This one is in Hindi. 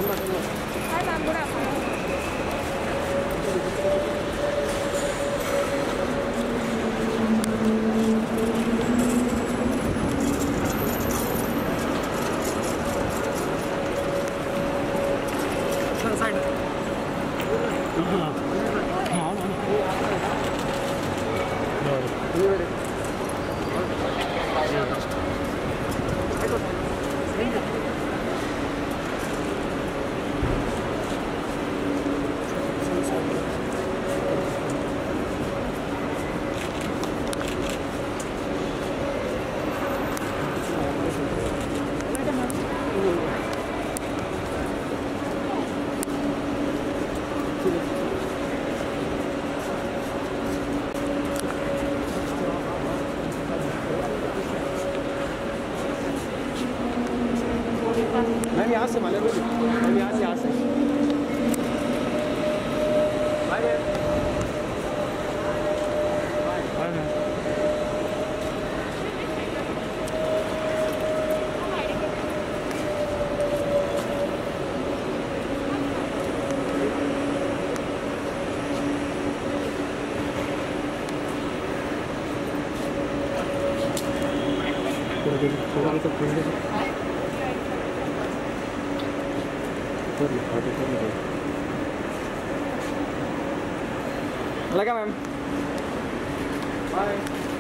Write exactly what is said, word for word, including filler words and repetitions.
Hi ma'am, good afternoon. Side. Ma'am यहाँ से मालूम है मैम यहाँ से यहाँ से बाय मैम बाय मैम थोड़ा देर थोड़ा देर तक लगा मैम बाय।